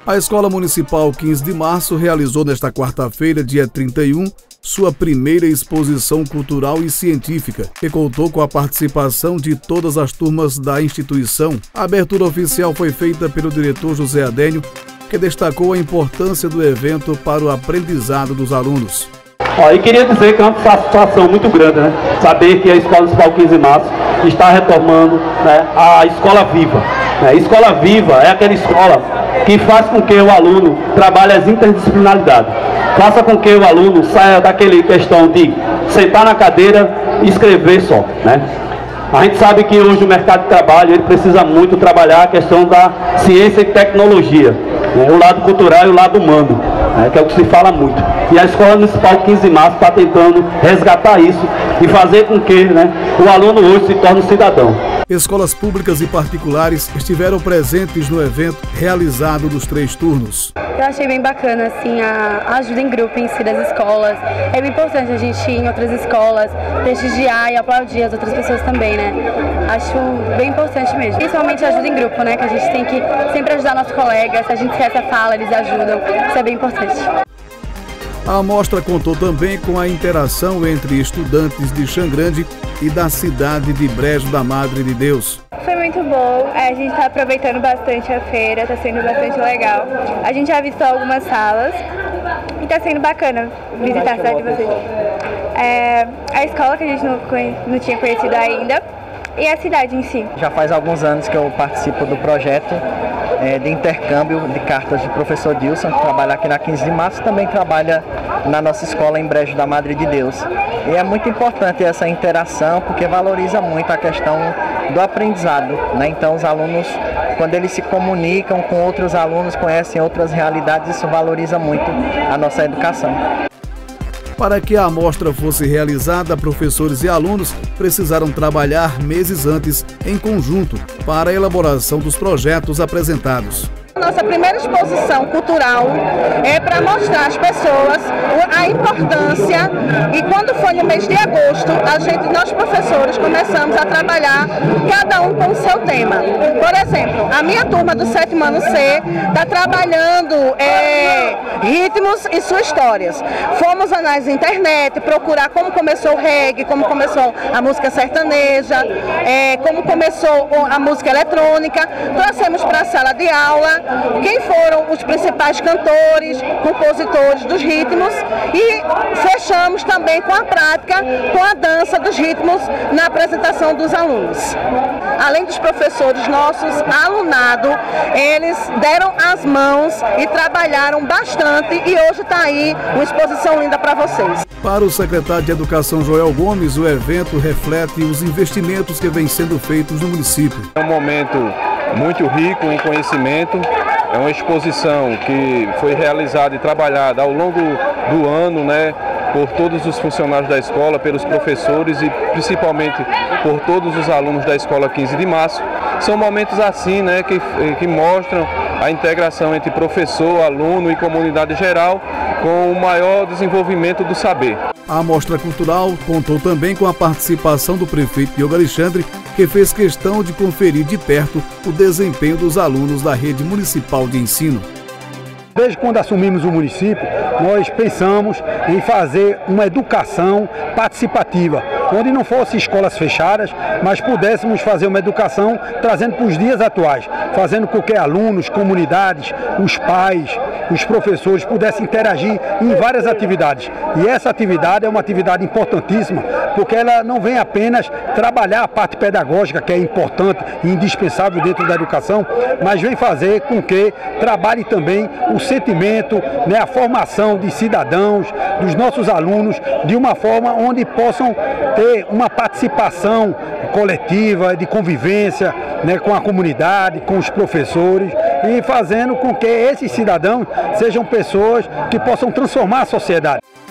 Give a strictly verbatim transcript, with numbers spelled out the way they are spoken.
A Escola Municipal quinze de março realizou nesta quarta-feira, dia trinta e um, sua primeira exposição cultural e científica, que contou com a participação de todas as turmas da instituição. A abertura oficial foi feita pelo diretor José Adênio, que destacou a importância do evento para o aprendizado dos alunos. Ó, e queria dizer que é uma satisfação muito grande, né? Saber que a Escola Municipal quinze de março está retomando, né, a Escola Viva. A Escola Viva é aquela escola que faz com que o aluno trabalhe as interdisciplinaridades, faça com que o aluno saia daquela questão de sentar na cadeira e escrever só, né? A gente sabe que hoje o mercado de trabalho ele precisa muito trabalhar a questão da ciência e tecnologia, né? O lado cultural e o lado humano, né? Que é o que se fala muito. E a Escola Municipal quinze de março está tentando resgatar isso e fazer com que, né, o aluno hoje se torne um cidadão. Escolas públicas e particulares estiveram presentes no evento realizado nos três turnos. Eu achei bem bacana assim, a ajuda em grupo em si das escolas. É bem importante a gente ir em outras escolas, prestigiar e aplaudir as outras pessoas também, né? Acho bem importante mesmo. Principalmente a ajuda em grupo, né? Que a gente tem que sempre ajudar nossos colegas. Se a gente esquece a fala, eles ajudam. Isso é bem importante. A amostra contou também com a interação entre estudantes de Xangrande e da cidade de Brejo da Madre de Deus. Foi muito bom, a gente está aproveitando bastante a feira, está sendo bastante legal. A gente já visitou algumas salas e está sendo bacana visitar a cidade de vocês. É, a escola que a gente não, não tinha conhecido ainda e a cidade em si. Já faz alguns anos que eu participo do projeto é, de intercâmbio de cartas do professor Dilson, que trabalha aqui na quinze de março, também trabalha na nossa escola em Brejo da Madre de Deus. E é muito importante essa interação, porque valoriza muito a questão do aprendizado, né? Então os alunos, quando eles se comunicam com outros alunos, conhecem outras realidades, isso valoriza muito a nossa educação. Para que a amostra fosse realizada, professores e alunos precisaram trabalhar meses antes em conjunto para a elaboração dos projetos apresentados. Nossa primeira exposição cultural é para mostrar às pessoas a importância, e quando foi no mês de agosto, a gente, nós professores começamos a trabalhar cada um com o seu tema. Por exemplo, a minha turma do sétimo ano C está trabalhando é, ritmos e suas histórias. Fomos nas internet procurar como começou o reggae, como começou a música sertaneja, é, como começou a música eletrônica, trouxemos para a sala de aula quem foram os principais cantores, compositores dos ritmos e fechamos também com a prática, com a dança dos ritmos na apresentação dos alunos. Além dos professores nossos, alunado, eles deram as mãos e trabalharam bastante e hoje está aí uma exposição linda para vocês. Para o secretário de Educação Joel Gomes, o evento reflete os investimentos que vêm sendo feitos no município. É um momento muito rico em conhecimento, é uma exposição que foi realizada e trabalhada ao longo do ano, né, por todos os funcionários da escola, pelos professores e principalmente por todos os alunos da Escola quinze de março. São momentos assim, né, que, que mostram a integração entre professor, aluno e comunidade geral com o maior desenvolvimento do saber. A amostra cultural contou também com a participação do prefeito Diogo Alexandre, que fez questão de conferir de perto o desempenho dos alunos da rede municipal de ensino. Desde quando assumimos o município, nós pensamos em fazer uma educação participativa, onde não fossem escolas fechadas, mas pudéssemos fazer uma educação trazendo para os dias atuais, fazendo com que alunos, comunidades, os pais, os professores pudessem interagir em várias atividades. E essa atividade é uma atividade importantíssima, porque ela não vem apenas trabalhar a parte pedagógica, que é importante e indispensável dentro da educação, mas vem fazer com que trabalhe também o sentimento, né, a formação de cidadãos, dos nossos alunos, de uma forma onde possam ter uma participação coletiva, de convivência, né, com a comunidade, com os professores, e fazendo com que esses cidadãos sejam pessoas que possam transformar a sociedade.